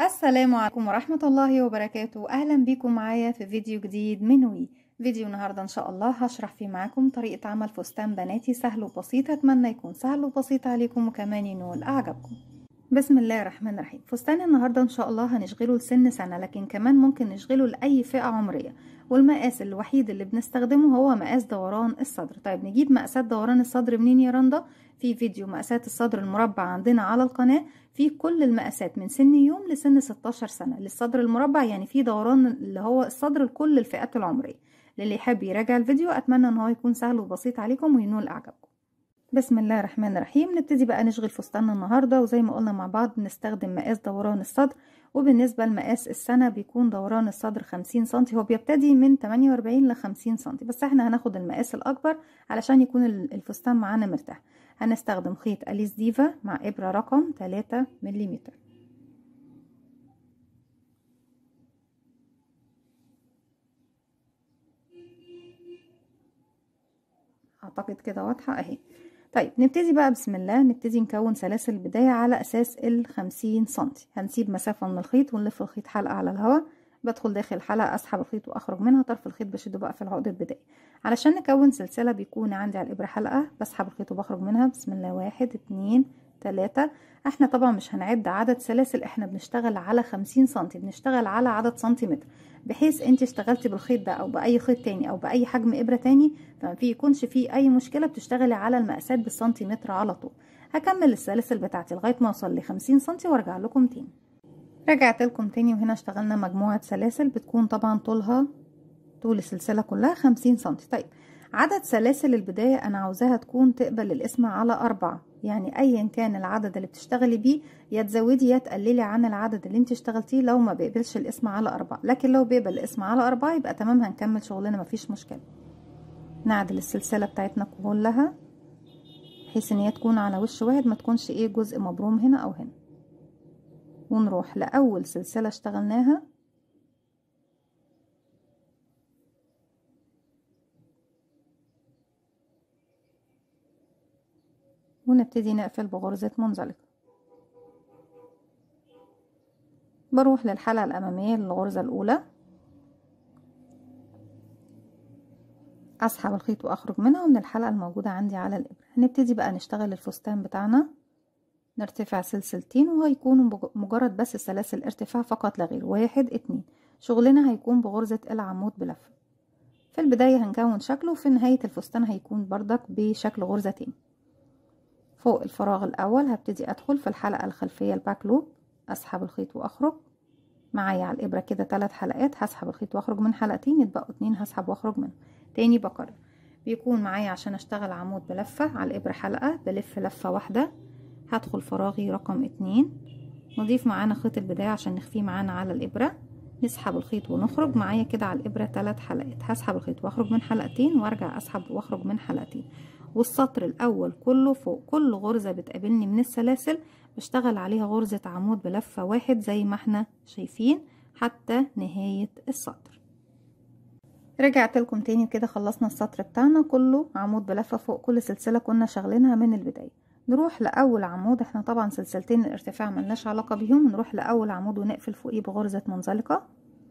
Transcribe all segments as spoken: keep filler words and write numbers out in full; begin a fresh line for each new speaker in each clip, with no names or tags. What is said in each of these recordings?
السلام عليكم ورحمة الله وبركاته. أهلا بيكم معايا في فيديو جديد من وي. فيديو النهاردة إن شاء الله هشرح فيه معاكم طريقة عمل فستان بناتي سهل وبسيط. أتمنى يكون سهل وبسيط عليكم وكمان ينول أعجابكم. بسم الله الرحمن الرحيم. فستان النهاردة إن شاء الله هنشغله لسن سنة، لكن كمان ممكن نشغله لأي فئة عمرية، والمقاس الوحيد اللي بنستخدمه هو مقاس دوران الصدر. طيب نجيب مقاسات دوران الصدر منين يا رندا؟ في فيديو مقاسات الصدر المربع عندنا على القناة، في كل المقاسات من سن يوم لسن ستاشر سنة للصدر المربع، يعني في دوران اللي هو الصدر لكل الفئات العمرية. للي يحب يراجع الفيديو أتمنى ان هو يكون سهل وبسيط عليكم وينول أعجابكم. بسم الله الرحمن الرحيم. نبتدي بقى نشغل فستاننا النهارده، وزي ما قلنا مع بعض بنستخدم مقاس دوران الصدر. وبالنسبه لمقاس السنه بيكون دوران الصدر خمسين سنتي، هو بيبتدي من تمانية وأربعين ل خمسين سنتي، بس احنا هناخد المقاس الاكبر علشان يكون الفستان معانا مرتاح. هنستخدم خيط أليس ديفا مع ابره رقم تلاتة مليمتر. اعتقد كده واضحه اهي. طيب نبتدي بقى بسم الله، نبتدي نكون سلاسل البداية على أساس الخمسين سنتي. هنسيب مسافة من الخيط ونلف الخيط حلقة على الهواء. بدخل داخل الحلقة، أسحب الخيط وأخرج منها. طرف الخيط بشده بقى في العقدة البداية. علشان نكون سلسلة بيكون عندي على الإبرة حلقة، بسحب الخيط وبخرج منها. بسم الله، واحد اتنين تلاتة. احنا طبعا مش هنعد عدد سلاسل، احنا بنشتغل على خمسين سنتي، بنشتغل على عدد سنتيمتر، بحيث انت اشتغلتي بالخيط ده او باي خيط تاني او باي حجم ابره تاني فما في يكونش فيه اي مشكله، بتشتغلي على المقاسات بالسنتيمتر على طول. هكمل السلاسل بتاعتي لغايه ما اوصل ل خمسين سنتي وارجع لكم تاني. رجعت لكم تاني، وهنا اشتغلنا مجموعه سلاسل بتكون طبعا طولها طول السلسله كلها خمسين سنتي. طيب عدد سلاسل البدايه انا عاوزاها تكون تقبل القسمه على أربعة، يعني ايا كان العدد اللي بتشتغلي بيه يا تزودي يا تقللي عن العدد اللي انت اشتغلتيه لو ما بيقبلش القسمه على أربعة، لكن لو بيقبل القسمه على أربعة يبقى تمام، هنكمل شغلنا مفيش مشكله. نعدل السلسله بتاعتنا كلها بحيث ان هي تكون على وش واحد، ما تكونش ايه جزء مبروم هنا او هنا. ونروح لاول سلسله اشتغلناها ونبتدي نقفل بغرزة منزلقة. بروح للحلقة الأمامية للغرزة الأولى، أسحب الخيط وأخرج منها ومن الحلقة الموجودة عندي على الإبرة. هنبتدي بقى نشتغل الفستان بتاعنا. نرتفع سلسلتين وهيكونوا مجرد بس سلاسل ارتفاع فقط لا غير، واحد اتنين. شغلنا هيكون بغرزة العمود بلفة. في البداية هنكون شكله، وفي نهاية الفستان هيكون بردك بشكل غرزتين. فوق الفراغ الأول هبتدي أدخل في الحلقة الخلفية الباك لوب، أسحب الخيط وأخرج معايا على الإبرة كده ثلاث حلقات، هسحب الخيط وأخرج من حلقتين، يتبقوا اتنين هسحب وأخرج منهم. تاني بكرر، بيكون معايا عشان أشتغل عمود بلفة على الإبرة حلقة، بلف لفة واحدة، هدخل فراغي رقم اتنين، نضيف معانا خيط البداية عشان نخفيه معانا على الإبرة، نسحب الخيط ونخرج معايا كده على الإبرة ثلاث حلقات، هسحب الخيط وأخرج من حلقتين وأرجع أسحب وأخرج من حلقتين. والسطر الأول كله فوق كل غرزة بتقابلني من السلاسل بشتغل عليها غرزة عمود بلفة واحد زي ما احنا شايفين حتى نهاية السطر. رجعت لكم تاني كده، خلصنا السطر بتاعنا كله عمود بلفة فوق كل سلسلة كنا شغلينها من البداية. نروح لأول عمود، احنا طبعا سلسلتين الارتفاع ملناش علاقة بيهم، نروح لأول عمود ونقفل فوقيه بغرزة منزلقة،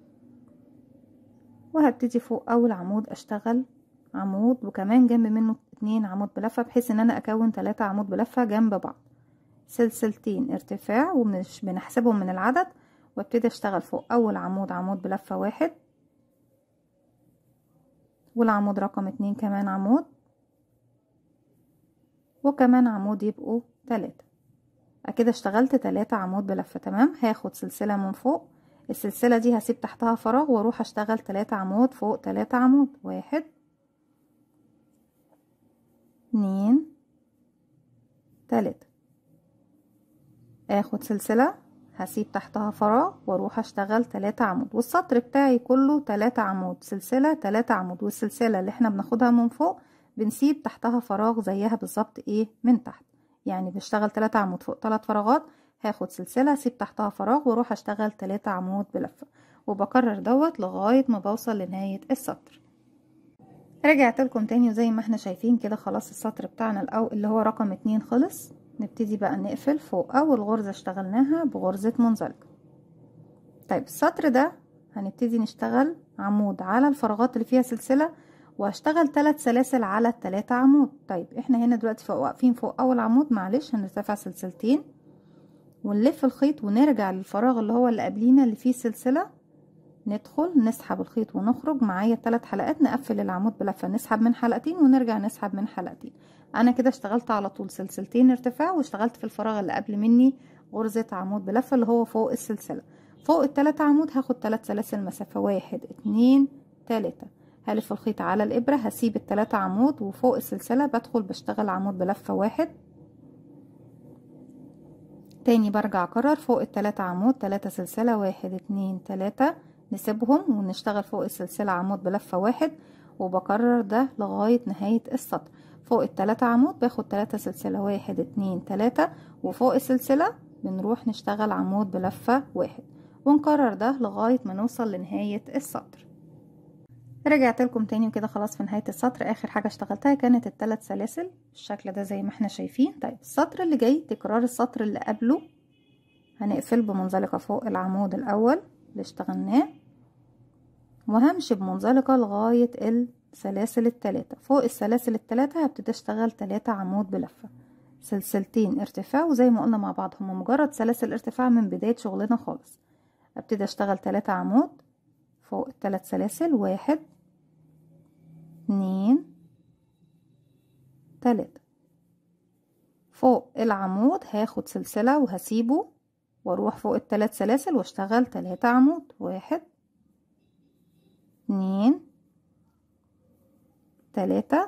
وهبتدي فوق أول عمود أشتغل عمود وكمان جنب منه اتنين عمود بلفة، بحيث ان انا اكون تلاتة عمود بلفة جنب بعض، سلسلتين ارتفاع ومش بنحسبهم من العدد، وابتدي اشتغل فوق اول عمود عمود بلفة واحد، والعمود رقم اتنين كمان عمود، وكمان عمود يبقوا تلاتة. كده اشتغلت تلاتة عمود بلفة. تمام، هاخد سلسلة من فوق، السلسلة دي هسيب تحتها فراغ واروح اشتغل تلاتة عمود فوق تلاتة عمود، واحد اتنين تلاتة، اخد سلسلة هسيب تحتها فراغ واروح اشتغل تلاتة عمود، والسطر بتاعي كله تلاتة عمود، سلسلة تلاتة عمود، والسلسلة اللي احنا بناخدها من فوق بنسيب تحتها فراغ زيها بالظبط ايه من تحت، يعني بشتغل تلاتة عمود فوق تلات فراغات، هاخد سلسلة اسيب تحتها فراغ واروح اشتغل تلاتة عمود بلفة، وبكرر دوت لغاية ما بوصل لنهاية السطر. رجعت لكم تاني، وزي ما احنا شايفين كده خلاص السطر بتاعنا الاول اللي هو رقم اتنين خلص. نبتدي بقى نقفل فوق اول غرزة اشتغلناها بغرزة منزلقة. طيب السطر ده هنبتدي نشتغل عمود على الفراغات اللي فيها سلسلة، وهشتغل ثلاث سلاسل على التلاتة عمود. طيب احنا هنا دلوقتي فوق واقفين فوق اول عمود، معلش هنرتفع سلسلتين ونلف الخيط ونرجع للفراغ اللي هو اللي قبلينا اللي فيه سلسلة، ندخل نسحب الخيط ونخرج معايا ثلاث حلقات، نقفل العمود بلفة، نسحب من حلقتين ونرجع نسحب من حلقتين. انا كده اشتغلت على طول سلسلتين ارتفاع، واشتغلت في الفراغ اللي قبل مني غرزة عمود بلفة اللي هو فوق السلسلة. فوق الثلاثة عمود هاخد ثلاث سلاسل مسافة، واحد اتنين تلاتة، هلف الخيط على الابرة، هسيب الثلاثة عمود وفوق السلسلة بدخل بشتغل عمود بلفة واحد، تاني برجع اكرر فوق التلاتة عمود تلاتة سلسلة، واحد اتنين تلاتة، نسيبهم ونشتغل فوق السلسلة عمود بلفة واحد، وبكرر ده لغاية نهاية السطر. فوق التلاتة عمود باخد تلاتة سلسلة، واحد اتنين تلاتة، وفوق السلسلة بنروح نشتغل عمود بلفة واحد، ونكرر ده لغاية ما نوصل لنهاية السطر. رجعت لكم تاني وكده خلاص في نهاية السطر. اخر حاجة اشتغلتها كانت الثلاث سلاسل بالشكل ده زي ما احنا شايفين. طيب السطر اللي جاي تكرار السطر اللي قبله، هنقفل بمنزلقة فوق العمود الاول اللي اشتغلناه، وهمشي بمنزلقة لغاية السلاسل التلاتة. فوق السلاسل التلاتة هبتدي اشتغل تلاتة عمود بلفة، سلسلتين ارتفاع، وزي ما قلنا مع بعض هما مجرد سلاسل ارتفاع من بداية شغلنا خالص. ابتدي اشتغل تلاتة عمود فوق التلات سلاسل، واحد اتنين تلاتة. فوق العمود هاخد سلسلة وهسيبه واروح فوق التلات سلاسل واشتغل تلاتة عمود، واحد اتنين تلاتة،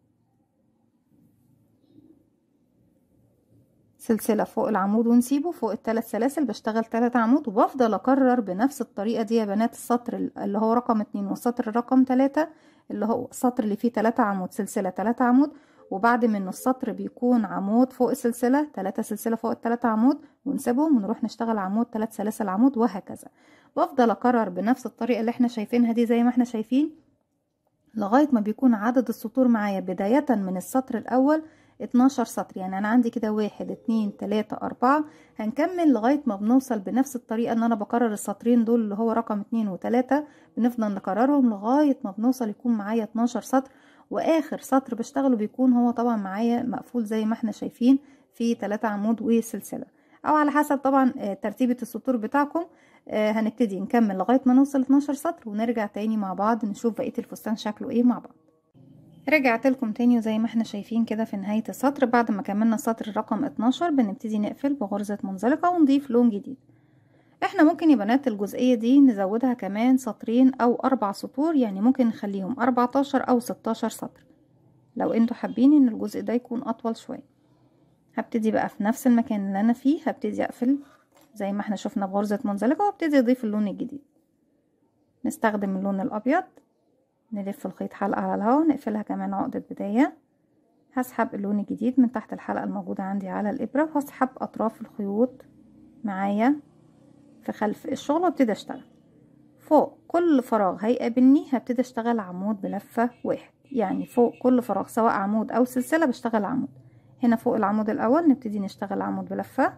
سلسلة فوق العمود ونسيبه، فوق التلات سلاسل بشتغل تلاتة عمود، وبفضل اكرر بنفس الطريقة دي يا بنات السطر اللي هو رقم اتنين والسطر رقم تلاتة اللي هو السطر اللي فيه تلاتة عمود سلسلة تلاتة عمود، وبعد منه السطر بيكون عمود فوق السلسلة تلاتة سلسلة فوق التلاتة عمود ونسيبهم ونروح نشتغل عمود تلات سلاسل عمود، وهكذا. بفضل اكرر بنفس الطريقة اللي احنا شايفينها دي زي ما احنا شايفين لغاية ما بيكون عدد السطور معايا بداية من السطر الاول اتناشر سطر. يعني انا عندي كده واحد اتنين تلاتة اربعة، هنكمل لغاية ما بنوصل بنفس الطريقة ان انا بكرر السطرين دول اللي هو رقم اتنين وتلاتة، بنفضل نكررهم لغاية ما بنوصل يكون معايا اتناشر سطر، واخر سطر بشتغله بيكون هو طبعا معايا مقفول زي ما احنا شايفين في تلاتة عمود وسلسلة، او على حسب طبعا ترتيبة السطور بتاعكم. هنبتدي نكمل لغاية ما نوصل اتناشر سطر ونرجع تاني مع بعض نشوف بقية الفستان شكله ايه مع بعض. رجعت لكم تاني وزي ما احنا شايفين كده في نهاية السطر بعد ما كملنا السطر رقم اتناشر بنبتدي نقفل بغرزة منزلقة ونضيف لون جديد. احنا ممكن يا بنات الجزئية دي نزودها كمان سطرين او اربع سطور، يعني ممكن نخليهم اربعتاشر او ستاشر سطر لو انتوا حابين ان الجزء ده يكون اطول شوية. هبتدي بقى في نفس المكان اللي انا فيه هبتدي اقفل زي ما احنا شفنا بغرزة منزلقة، وابتدي اضيف اللون الجديد. نستخدم اللون الابيض، نلف الخيط حلقة على الهواء، نقفلها كمان عقدة بداية. هسحب اللون الجديد من تحت الحلقة الموجودة عندي على الإبرة، وهسحب أطراف الخيوط معايا في خلف الشغل، وابتدي اشتغل فوق كل فراغ هيقابلني هبتدي اشتغل عمود بلفة واحد. يعني فوق كل فراغ سواء عمود أو سلسلة بشتغل عمود. هنا فوق العمود الأول نبتدي نشتغل عمود بلفة،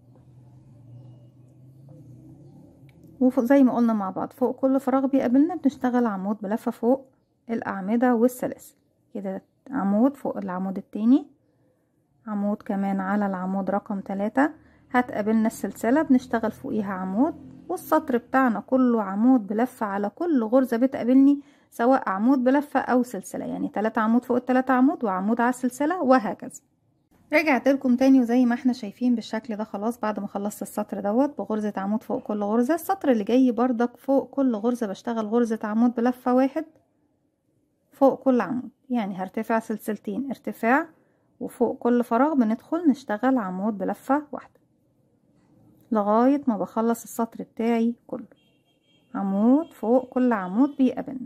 وزي ما قلنا مع بعض فوق كل فراغ بيقابلنا بنشتغل عمود بلفة فوق الأعمدة والسلاسل. كده عمود فوق العمود التاني، عمود كمان على العمود رقم تلاتة، هتقابلنا السلسلة بنشتغل فوقيها عمود، والسطر بتاعنا كله عمود بلفة على كل غرزة بتقابلني سواء عمود بلفة أو سلسلة، يعني تلاتة عمود فوق التلاتة عمود وعمود على السلسلة وهكذا. رجعت لكم تاني وزي ما احنا شايفين بالشكل ده خلاص بعد ما خلصت السطر دوت بغرزة عمود فوق كل غرزة. السطر اللي جاي بردك فوق كل غرزة بشتغل غرزة عمود بلفة واحد فوق كل عمود، يعني هرتفع سلسلتين ارتفاع، وفوق كل فراغ بندخل نشتغل عمود بلفة واحدة لغاية ما بخلص السطر بتاعي كله عمود فوق كل عمود بيقابلنا.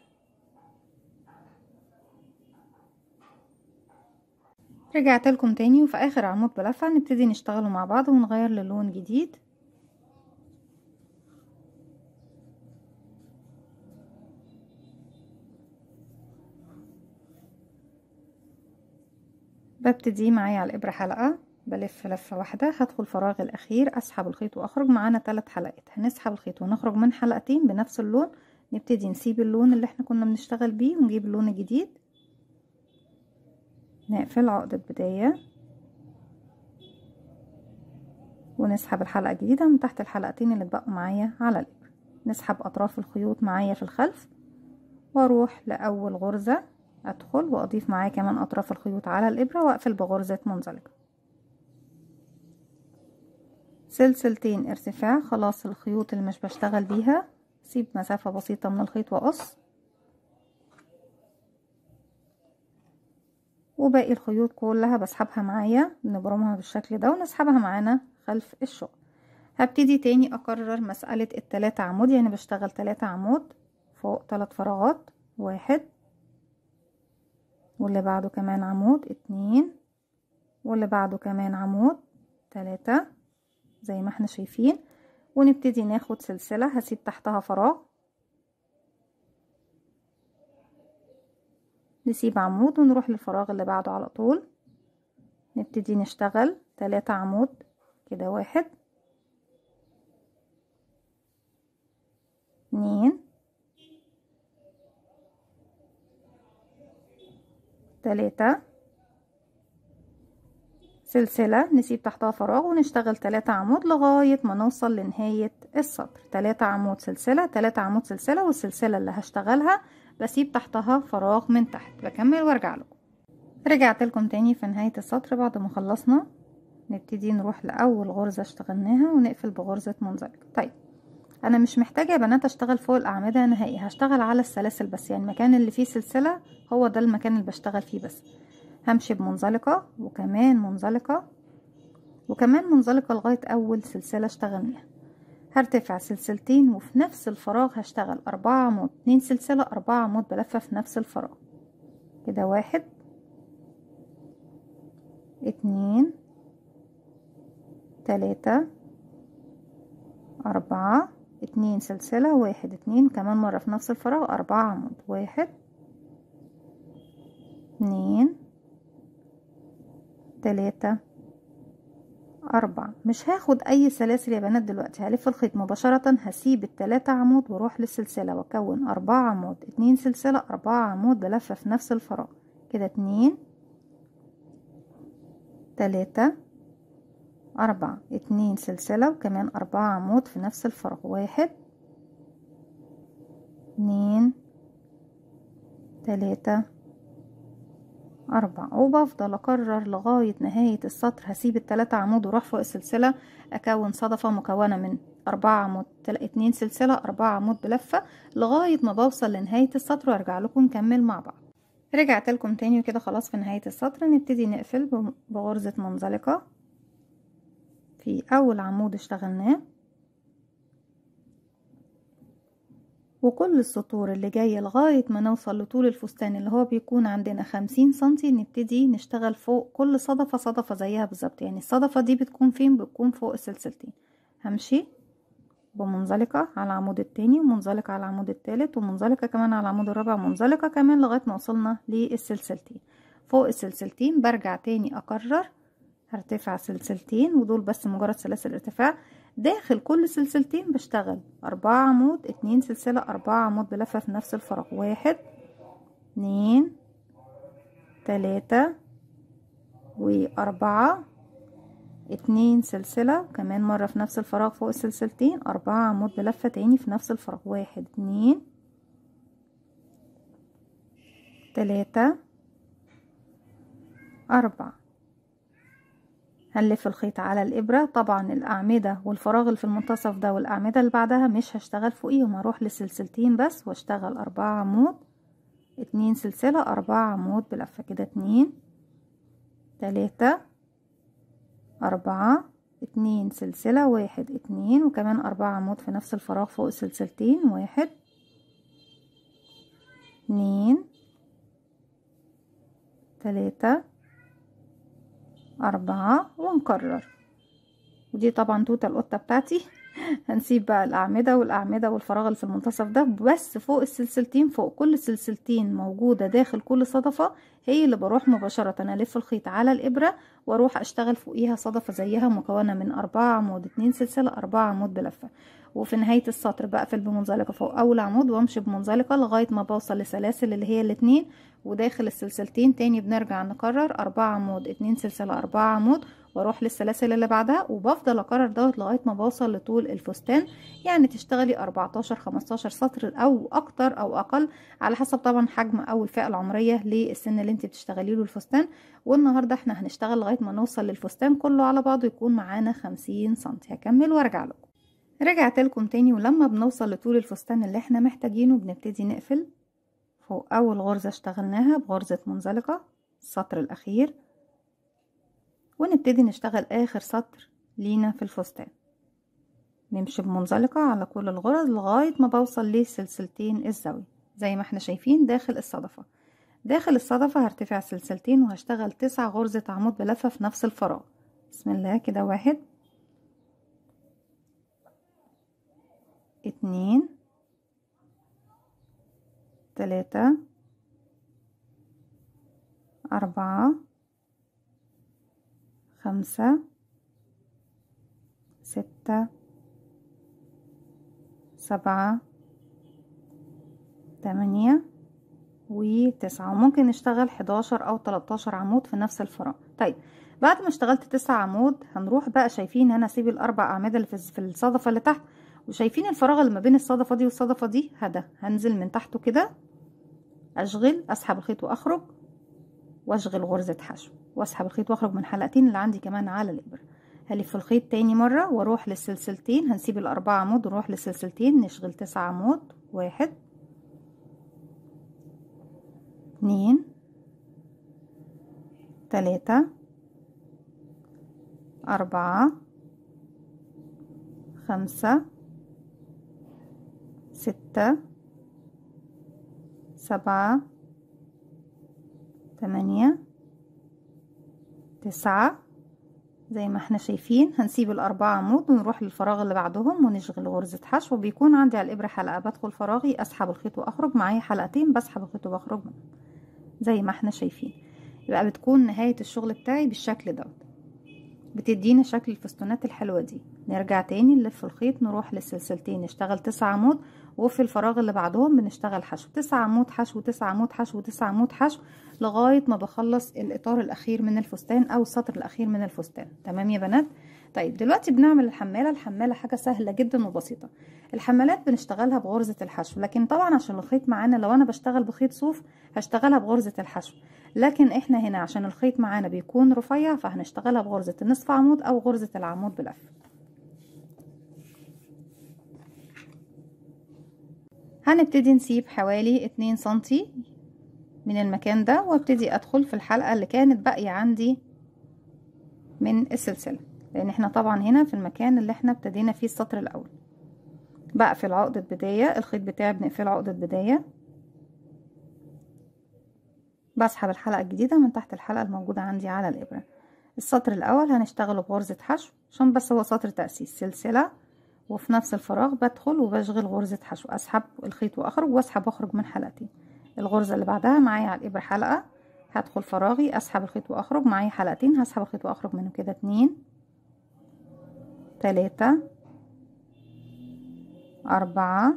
رجعت لكم تاني وفي اخر عمود بلفة نبتدي نشتغله مع بعض ونغير للون جديد. ببتدي معايا على الابرة حلقة بلف لفة واحدة، هدخل فراغ الاخير، اسحب الخيط واخرج. معانا ثلاث حلقات، هنسحب الخيط ونخرج من حلقتين بنفس اللون، نبتدي نسيب اللون اللي احنا كنا بنشتغل بيه ونجيب اللون الجديد، نقفل عقدة بداية ونسحب الحلقة الجديدة من تحت الحلقتين اللي اتبقوا معايا على الابرة. نسحب اطراف الخيوط معايا في الخلف واروح لاول غرزة، ادخل واضيف معايا كمان اطراف الخيوط على الابرة واقفل بغرزة منزلقة. سلسلتين ارتفاع، خلاص الخيوط اللي مش بشتغل بيها سيب مسافة بسيطة من الخيط واقص، وباقي الخيوط كلها بسحبها معايا، نبرمها بالشكل ده ونسحبها معانا خلف الشغل. هبتدي تاني اكرر مسألة التلاتة عمود، يعني بشتغل تلاتة عمود فوق تلات فراغات، واحد واللي بعده كمان عمود، اتنين واللي بعده كمان عمود، تلاتة زي ما احنا شايفين، ونبتدي ناخد سلسلة هسيب تحتها فراغ، نسيب عمود ونروح للفراغ اللي بعده على طول، نبتدي نشتغل تلاتة عمود كده، واحد اتنين تلاتة، سلسلة نسيب تحتها فراغ ونشتغل تلاتة عمود لغاية ما نوصل لنهاية السطر. تلاتة عمود سلسلة، تلاتة عمود سلسلة، والسلسلة اللي هشتغلها بسيب تحتها فراغ من تحت. بكمل وارجع لكم. رجعت لكم تاني في نهاية السطر بعد ما خلصنا. نبتدي نروح لأول غرزة اشتغلناها ونقفل بغرزة منزلقة. طيب انا مش محتاجة يا بنات اشتغل فوق الاعمدة نهائي، هشتغل على السلاسل بس، يعني المكان اللي فيه سلسلة هو ده المكان اللي بشتغل فيه بس. همشي بمنزلقة وكمان منزلقة وكمان منزلقة لغاية اول سلسلة اشتغلناها. هرتفع سلسلتين وفي نفس الفراغ هشتغل اربعة عمود، اتنين سلسلة، اربعة عمود بلفة في نفس الفراغ كده، واحد اتنين تلاتة اربعة، اتنين سلسلة، واحد اتنين كمان مرة في نفس الفراغ، اربعة عمود، واحد اتنين تلاتة اربعة. مش هاخد اي سلاسل يا بنات دلوقتي، هلف الخيط مباشرة، هسيب التلاتة عمود واروح للسلسلة واكون اربعة عمود، اتنين سلسلة، اربعة عمود بلفة في نفس الفراغ كده، اتنين تلاتة اربعة، اتنين سلسلة وكمان اربعة عمود في نفس الفراغ، واحد اتنين تلاتة أربعة، وبفضل أكرر لغاية نهاية السطر. هسيب التلاتة عمود واروح فوق السلسلة أكون صدفة مكونة من أربعة عمود، اتنين سلسلة، أربعة عمود بلفة لغاية ما بوصل لنهاية السطر وأرجع لكم نكمل مع بعض. رجعت لكم تاني وكده خلاص في نهاية السطر. نبتدي نقفل بغرزة منزلقة في أول عمود اشتغلناه، وكل السطور اللي جاية لغاية ما نوصل لطول الفستان اللي هو بيكون عندنا خمسين سنتي نبتدي نشتغل فوق كل صدفة صدفة زيها بالظبط. يعني الصدفة دي بتكون فين؟ بتكون فوق السلسلتين. همشي بمنزلقة على العمود التاني ومنزلقة على العمود التالت ومنزلقة كمان على العمود الرابع ومنزلقة كمان لغاية ما وصلنا للسلسلتين. فوق السلسلتين برجع تاني اكرر، هرتفع سلسلتين ودول بس مجرد سلاسل ارتفاع. داخل كل سلسلتين بشتغل اربعة عمود، اتنين سلسلة، اربعة عمود بلفة في نفس الفراغ، واحد اتنين تلاتة واربعة، اتنين سلسلة كمان مرة في نفس الفراغ فوق السلسلتين، اربعة عمود بلفة تاني في نفس الفراغ، واحد اتنين تلاتة اربعة. هنلف الخيط على الإبرة. طبعا الأعمدة والفراغ اللي في المنتصف ده والأعمدة اللي بعدها مش هشتغل فوقيهم، هروح للسلسلتين بس واشتغل أربعة عمود، اتنين سلسلة، أربعة عمود بلفة كده، اتنين تلاتة أربعة، اتنين سلسلة، واحد اتنين وكمان أربعة عمود في نفس الفراغ فوق السلسلتين، واحد اتنين تلاتة أربعة، ونكرر. ودي طبعا توتة القطة بتاعتي هنسيب بقى الأعمدة والأعمدة والفراغ اللي في المنتصف ده بس فوق السلسلتين، فوق كل سلسلتين موجودة داخل كل صدفة هي اللي بروح مباشرة ألف الخيط على الإبرة واروح أشتغل فوقيها صدفة زيها مكونة من أربعة عمود، اتنين سلسلة، أربعة عمود بلفة. وفي نهاية السطر بقفل بمنزلقة فوق أول عمود وامشي بمنزلقة لغاية ما بوصل لسلاسل اللي هي الاتنين، وداخل السلسلتين تاني بنرجع نكرر أربعة عمود، اتنين سلسلة، أربعة عمود، واروح للسلاسل اللي بعدها، وبفضل اكرر دوت لغايه ما بوصل لطول الفستان. يعني تشتغلي أربعتاشر خمستاشر سطر او اكتر او اقل على حسب طبعا حجم او الفئه العمريه للسن اللي انت بتشتغلي له الفستان. والنهارده احنا هنشتغل لغايه ما نوصل للفستان كله على بعضه يكون معانا خمسين سنتي. هكمل وارجع لكم. رجعت لكم تاني، ولما بنوصل لطول الفستان اللي احنا محتاجينه بنبتدي نقفل فوق اول غرزه اشتغلناها بغرزه منزلقه السطر الاخير، ونبتدي نشتغل اخر سطر لينا في الفستان. نمشي بمنزلقة على كل الغرز لغاية ما بوصل لسلسلتين الزاوية زي ما احنا شايفين داخل الصدفة. داخل الصدفة هرتفع سلسلتين وهشتغل تسع غرزة عمود بلفة في نفس الفراغ. بسم الله كده، واحد، اتنين، تلاتة، أربعة، خمسة، ستة، سبعة، تمانية وتسعة، وممكن نشتغل حداشر او تلاتاشر عمود في نفس الفراغ. طيب بعد ما اشتغلت تسعة عمود هنروح بقى، شايفين هنا اسيب الاربع اعمدة اللي في الصدفة اللي تحت، وشايفين الفراغ اللي ما بين الصدفة دي والصدفة دي، هذا هنزل من تحته كده، اشغل، اسحب الخيط واخرج، واشغل غرزة حشو، واسحب الخيط واخرج من حلقتين اللي عندي كمان على الابرة. هلف الخيط تاني مرة واروح للسلسلتين، هنسيب الاربع عمود ونروح للسلسلتين، نشغل تسعة عمود، واحد، اتنين، تلاتة، أربعة، خمسة، ستة، سبعة، تمانية، تسعة، زي ما احنا شايفين. هنسيب الأربعة عمود ونروح للفراغ اللي بعدهم ونشغل غرزة حشو. بيكون عندي على الإبرة حلقة، بدخل فراغي أسحب الخيط وأخرج، معايا حلقتين بسحب الخيط وبخرج منهم زي ما احنا شايفين. يبقى بتكون نهاية الشغل بتاعي بالشكل دوت، بتدينا شكل الفستونات الحلوة دي. نرجع تاني نلف الخيط، نروح للسلسلتين، نشتغل تسعة عمود، وفي الفراغ اللي بعدهم بنشتغل حشو، تسعة عمود حشو، تسعة عمود حشو، تسعة عمود حشو، لغاية ما بخلص الإطار الأخير من الفستان أو السطر الأخير من الفستان. تمام يا بنات؟ طيب دلوقتي بنعمل الحمالة. الحمالة حاجة سهلة جدا وبسيطة. الحمالات بنشتغلها بغرزة الحشو، لكن طبعا عشان الخيط معانا لو أنا بشتغل بخيط صوف هشتغلها بغرزة الحشو، لكن احنا هنا عشان الخيط معانا بيكون رفيع فهنشتغلها بغرزة النصف عمود او غرزة العمود بلف. هنبتدي نسيب حوالي اتنين سنتي من المكان ده، وابتدي ادخل في الحلقة اللي كانت باقية عندي من السلسلة، لان احنا طبعا هنا في المكان اللي احنا ابتدينا فيه السطر الاول. بقفل عقدة بداية، الخيط بتاعي بنقفل عقدة بداية، بسحب الحلقة الجديدة من تحت الحلقة الموجودة عندي على الإبرة. السطر الأول هنشتغله بغرزة حشو عشان بس هو سطر تأسيس، سلسلة، وفي نفس الفراغ بدخل وبشغل غرزة حشو، أسحب الخيط وأخرج وأسحب وأخرج من حلقتين. الغرزة اللي بعدها معايا على الإبرة حلقة، هدخل فراغي، أسحب الخيط وأخرج، معايا حلقتين، هسحب الخيط وأخرج منه كده، اتنين، تلاتة، أربعة،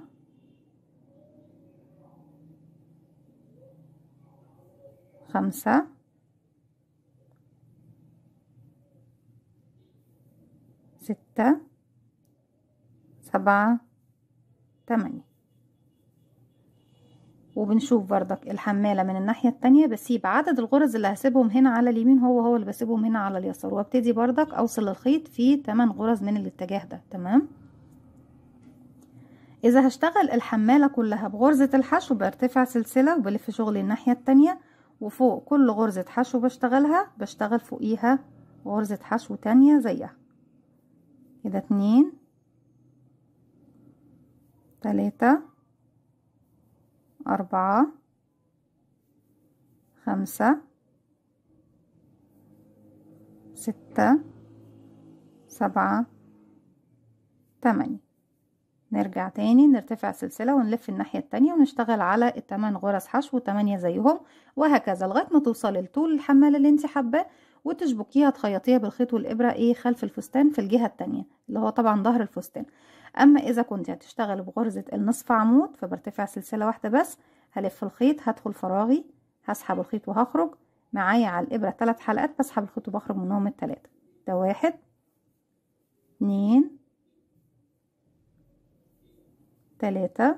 خمسة، ستة، سبعة، تمانية. وبنشوف بردك الحمالة من الناحية التانية، بسيب عدد الغرز اللي هسيبهم هنا على اليمين هو هو اللي بسيبهم هنا على اليسار، وابتدي بردك اوصل الخيط في تمن غرز من الاتجاه ده. تمام. اذا هشتغل الحمالة كلها بغرزة الحشو برتفع سلسلة وبلف شغلي الناحية التانية، وفوق كل غرزة حشو بشتغلها بشتغل فوقيها غرزة حشو تانية زيها كده، اتنين، تلاتة، أربعة، خمسة، ستة، سبعة، تمانية. نرجع تاني نرتفع سلسلة ونلف الناحية التانية ونشتغل على التمن غرز حشو تمانية زيهم، وهكذا لغاية ما توصلي لطول الحمالة اللي انت حباه، وتشبكيها تخيطيها بالخيط والإبرة ايه خلف الفستان في الجهة التانية اللي هو طبعا ظهر الفستان. اما اذا كنت هتشتغلي بغرزة النصف عمود فبرتفع سلسلة واحدة بس، هلف الخيط، هدخل فراغي، هسحب الخيط وهخرج معايا على الإبرة ثلاث حلقات، بسحب الخيط وبخرج منهم التلاتة. ده واحد، اتنين، تلاتة،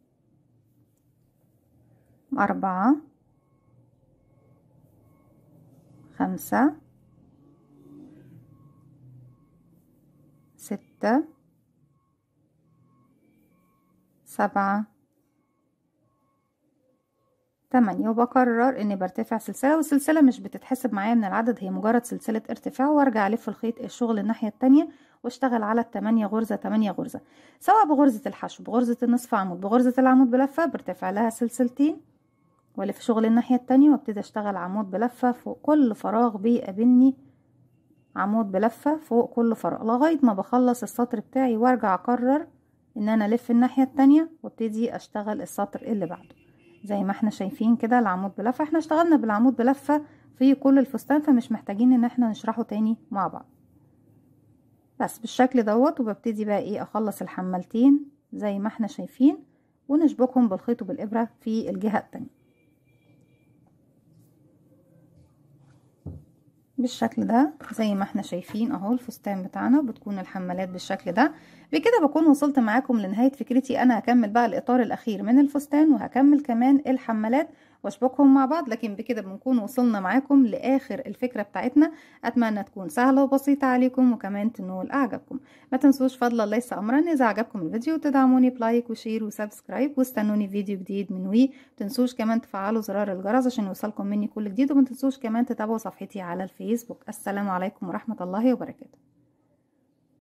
أربعة، خمسة، ستة، سبعة، تمانية. وبكرر اني برتفع سلسلة، والسلسلة مش بتتحسب معايا من العدد، هي مجرد سلسلة ارتفاع، وارجع الف الخيط الشغل الناحية التانية واشتغل على التمانية غرزة تمانية غرزة، سواء بغرزة الحشو، بغرزة النصف عمود، بغرزة العمود بلفة، برتفع لها سلسلتين والف شغل الناحية التانية وابتدي اشتغل عمود بلفة فوق كل فراغ بيقابلني، عمود بلفة فوق كل فراغ لغاية ما بخلص السطر بتاعي، وارجع اكرر ان انا الف الناحية التانية وابتدي اشتغل السطر اللي بعده. زي ما احنا شايفين كده العمود بلفة، احنا اشتغلنا بالعمود بلفة في كل الفستان فمش محتاجين ان احنا نشرحه تاني مع بعض. بس بالشكل دوت، وببتدي بقى ايه اخلص الحمالتين زي ما احنا شايفين ونشبكهم بالخيط وبالابرة في الجهة التانية بالشكل ده. زي ما احنا شايفين اهو الفستان بتاعنا بتكون الحمالات بالشكل ده. بكده بكون وصلت معاكم لنهاية فكرتي. انا هكمل بقى الاطار الاخير من الفستان وهكمل كمان الحمالات واشبكهم مع بعض، لكن بكده بنكون وصلنا معاكم لاخر الفكرة بتاعتنا. اتمنى تكون سهلة وبسيطة عليكم وكمان تنول اعجابكم. ما تنسوش فضلا ليس امرا اذا عجبكم الفيديو تدعموني بلايك وشير وسبسكرايب، واستنوني فيديو جديد من وي. متنسوش كمان تفعلوا زرار الجرس عشان يوصلكم مني كل جديد، وما تنسوش كمان تتابعوا صفحتي على الفيسبوك. السلام عليكم ورحمة الله وبركاته.